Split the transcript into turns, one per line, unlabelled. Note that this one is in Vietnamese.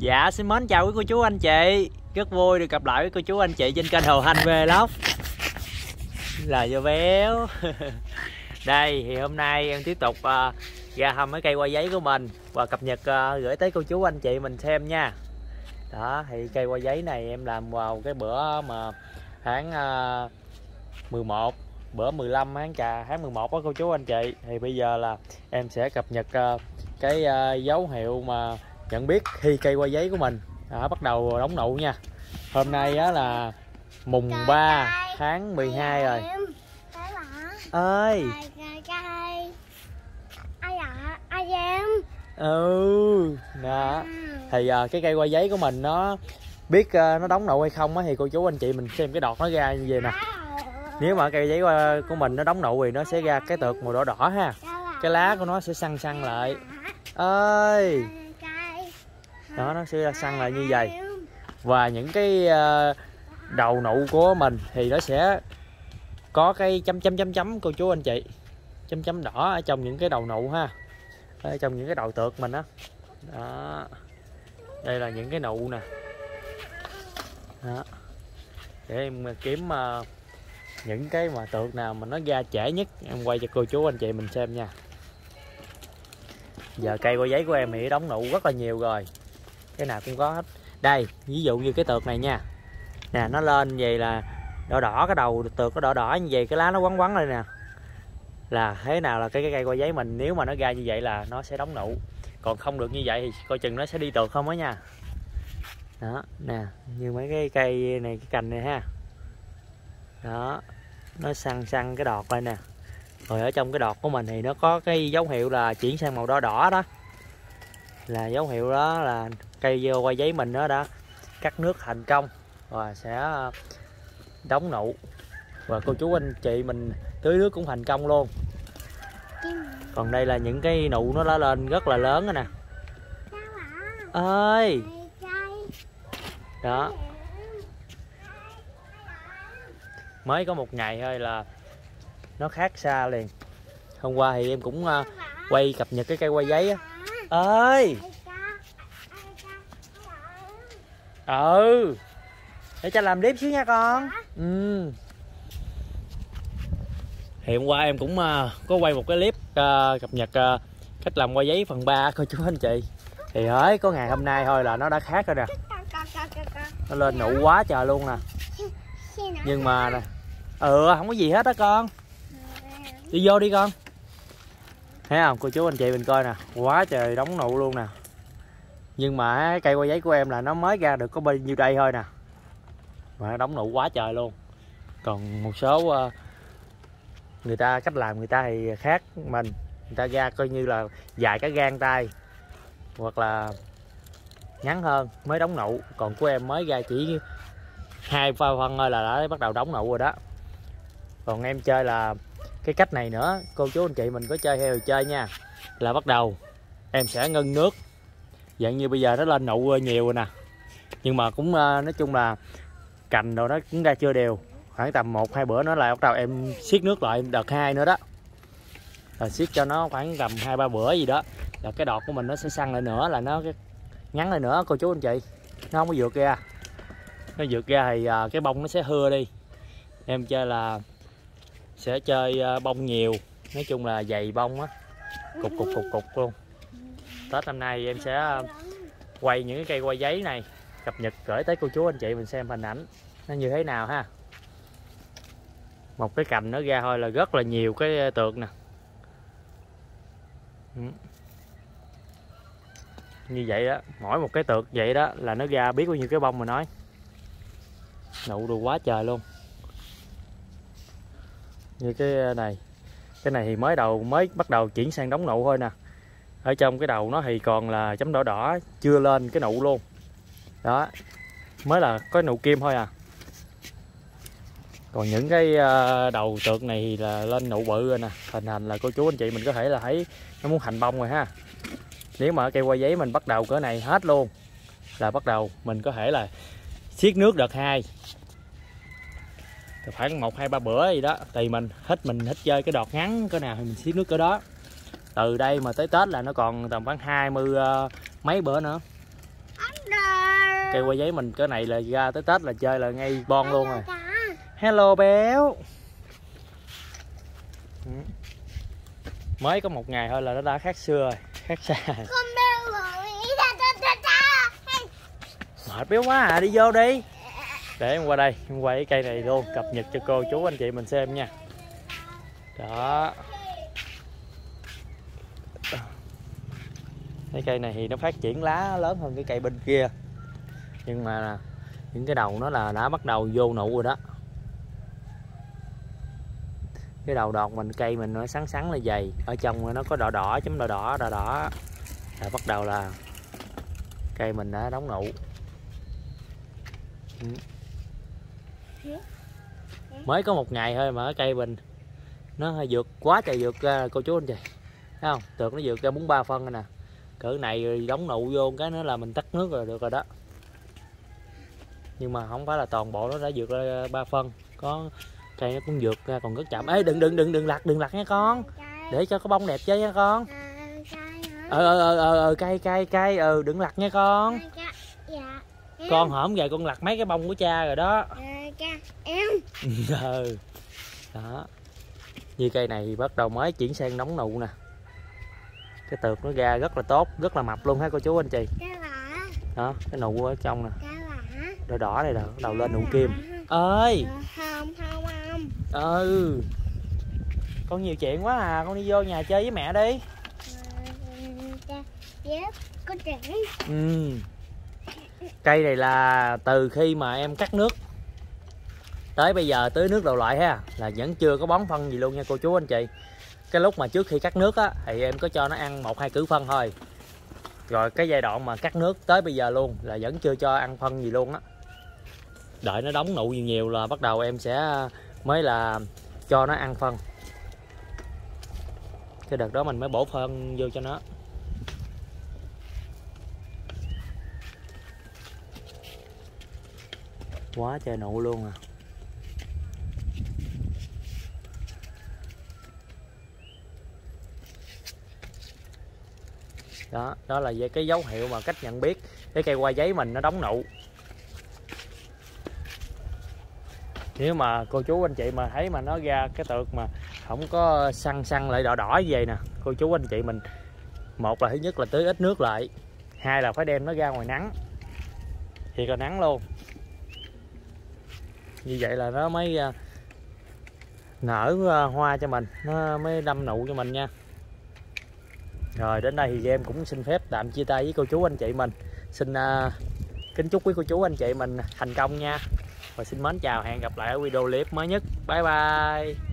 Dạ xin mến chào quý cô chú anh chị. Rất vui được gặp lại với cô chú anh chị trên kênh Hồ Hanh Vlog. Là do béo. Đây thì hôm nay em tiếp tục ra thăm mấy cây hoa giấy của mình và cập nhật gửi tới cô chú anh chị mình xem nha. Đó thì cây hoa giấy này em làm vào cái bữa mà tháng 11, bữa 15 tháng 11 đó cô chú anh chị. Thì bây giờ là em sẽ cập nhật cái dấu hiệu mà nhận biết khi cây hoa giấy của mình bắt đầu đóng nụ nha. Hôm nay á là mùng 3 tháng 12 rồi. Ơi.
Ai em?
Ừ, nè. Thì cái cây hoa giấy của mình nó biết nó đóng nụ hay không á thì cô chú anh chị mình xem cái đọt nó ra như vậy nè. Nếu mà cây giấy của mình nó đóng nụ thì nó sẽ ra cái tược màu đỏ đỏ ha. Cái lá của nó sẽ săn săn lại. Ơi. Đó, nó sẽ ra săn lại như vậy. Và những cái đầu nụ của mình thì nó sẽ có cái chấm cô chú anh chị. Chấm đỏ ở trong những cái đầu nụ ha. Ở trong những cái đầu tược mình á. Đó. Đây là những cái nụ nè. Đó. Để em kiếm những cái mà tược nào mà nó ra trễ nhất em quay cho cô chú anh chị mình xem nha. Giờ cây hoa giấy của em thì đóng nụ rất là nhiều rồi, cái nào cũng có hết. Đây ví dụ như cái tược này nha, nè nó lên vậy là đỏ đỏ, cái đầu tược nó đỏ đỏ như vậy, cái lá nó quấn quấn lên nè, là thế nào là cái cây hoa giấy mình nếu mà nó ra như vậy là nó sẽ đóng nụ. Còn không được như vậy thì coi chừng nó sẽ đi tược không á nha. Đó nè, như mấy cái cây này, cái cành này ha, đó nó săn săn cái đọt lên nè. Rồi ở trong cái đọt của mình thì nó có cái dấu hiệu là chuyển sang màu đỏ đỏ đó, là dấu hiệu đó là cây hoa giấy mình nó đã cắt nước thành công và sẽ đóng nụ. Và cô chú anh chị mình tưới nước cũng thành công luôn. Còn đây là những cái nụ nó đã lên rất là lớn rồi nè. Ơi. Đó. Mới có một ngày thôi là nó khác xa liền. Hôm qua thì em cũng quay cập nhật cái cây hoa giấy á. Ơi. Ừ. Để cho làm clip xíu nha con. Ừ. Thì hôm qua em cũng có quay một cái clip cập nhật cách làm hoa giấy phần 3 cô chú anh chị. Thì hỡi có ngày hôm nay thôi là nó đã khác rồi nè. Nó lên nụ quá trời luôn nè. Nhưng mà nè, không có gì hết đó con. Đi vô đi con. Thấy không cô chú anh chị mình coi nè, quá trời đóng nụ luôn nè. Nhưng mà cây hoa giấy của em là nó mới ra được có bao nhiêu đây thôi nè, mà nó đóng nụ quá trời luôn. Còn một số người ta cách làm người ta thì khác mình, người ta ra coi như là dài cái gang tay hoặc là ngắn hơn mới đóng nụ. Còn của em mới ra chỉ 2 phân thôi là đã bắt đầu đóng nụ rồi đó. Còn em chơi là cái cách này nữa, cô chú anh chị mình có chơi theo thì chơi nha, là bắt đầu em sẽ ngưng nước, dạng như bây giờ nó lên nụ nhiều rồi nè, nhưng mà cũng nói chung là cành rồi nó cũng ra chưa đều, khoảng tầm 1-2 bữa nữa là bắt đầu em siết nước lại đợt 2 nữa đó, rồi siết cho nó khoảng tầm 2-3 bữa gì đó là cái đọt của mình nó sẽ săn lại nữa, là nó ngắn lại nữa cô chú anh chị, nó không có vượt ra. Nó vượt ra thì cái bông nó sẽ hưa đi. Em chơi là sẽ chơi bông nhiều, nói chung là dày bông á, cục luôn. Tết năm nay em sẽ quay những cái cây hoa giấy này cập nhật gửi tới cô chú anh chị mình xem hình ảnh nó như thế nào ha. Một cái cành nó ra thôi là rất là nhiều cái tược nè. Như vậy đó, mỗi một cái tược vậy đó là nó ra biết bao nhiêu cái bông mà nói. Nụ đồ quá trời luôn. Như cái này thì mới bắt đầu chuyển sang đóng nụ thôi nè. Ở trong cái đầu nó thì còn là chấm đỏ đỏ, chưa lên cái nụ luôn. Đó, mới là có nụ kim thôi à. Còn những cái đầu tược này thì là lên nụ bự rồi nè. Hình thành là cô chú anh chị mình có thể là thấy nó muốn thành bông rồi ha. Nếu mà cây hoa giấy mình bắt đầu cỡ này hết luôn là bắt đầu mình có thể là siết nước đợt 2, khoảng 1-2-3 bữa gì đó, tùy mình thích chơi cái đọt ngắn cỡ nào thì mình siết nước cỡ đó. Từ đây mà tới Tết là nó còn tầm khoảng 20 mấy bữa nữa. Cây hoa giấy mình cái này là ra tới Tết là chơi là ngay bon luôn rồi. Hello béo. Mới có một ngày thôi là nó đã khác xưa rồi, khác xa. Mệt béo quá à, đi vô đi. Để em qua đây, em quay cái cây này luôn, cập nhật cho cô chú anh chị mình xem nha. Đó. Cái cây này thì nó phát triển lá lớn hơn cái cây bên kia. Nhưng mà những cái đầu nó là đã bắt đầu vô nụ rồi đó. Cái đầu đọt mình cây mình nó sắn sắn là dày, ở trong nó có đỏ đỏ chấm đỏ đỏ là bắt đầu là cây mình đã đóng nụ. Mới có một ngày thôi mà cái cây mình nó hơi vượt quá trời vượt cô chú anh chị, thấy không? Tược nó vượt ra 43 phân rồi nè, cỡ này rồi đóng nụ vô cái nữa là mình tắt nước rồi được rồi đó. Nhưng mà không phải là toàn bộ nó đã vượt ra 3 phân, có cây nó cũng vượt ra còn rất chậm. Ê đừng lặt nha con, để cho có bông đẹp chơi nha con. Cây đừng lặt nha con. Con hổm về con lặt mấy cái bông của cha rồi đó. Đó. Như cây này thì bắt đầu mới chuyển sang đóng nụ nè. Cái tược nó ra rất là tốt, rất là mập luôn ha cô chú anh chị. Đó, cái nụ ở trong nè. Đỏ đỏ này là bắt đầu lên nụ kim. Ơi. Ừ. Con nhiều chuyện quá à, con đi vô nhà chơi với mẹ đi. Cây này là từ khi mà em cắt nước tới bây giờ tưới nước đầu loại ha, là vẫn chưa có bón phân gì luôn nha cô chú anh chị. Cái lúc mà trước khi cắt nước á thì em có cho nó ăn 1-2 cử phân thôi. Rồi cái giai đoạn mà cắt nước tới bây giờ luôn là vẫn chưa cho ăn phân gì luôn á. Đợi nó đóng nụ nhiều nhiều là bắt đầu em sẽ mới là cho nó ăn phân. Cái đợt đó mình mới bổ phân vô cho nó. Quá trời nụ luôn à. Đó là về cái dấu hiệu mà cách nhận biết cái cây hoa giấy mình nó đóng nụ. Nếu mà cô chú anh chị mà thấy mà nó ra cái tược mà không có săn lại đỏ đỏ như vậy nè, cô chú anh chị mình, một là thứ nhất là tưới ít nước lại, hai là phải đem nó ra ngoài nắng thì có nắng luôn, như vậy là nó mới nở hoa cho mình, nó mới đâm nụ cho mình nha. Rồi đến đây thì em cũng xin phép tạm chia tay với cô chú anh chị mình. Xin kính chúc quý cô chú anh chị mình thành công nha. Và xin mến chào, hẹn gặp lại ở video clip mới nhất. Bye bye.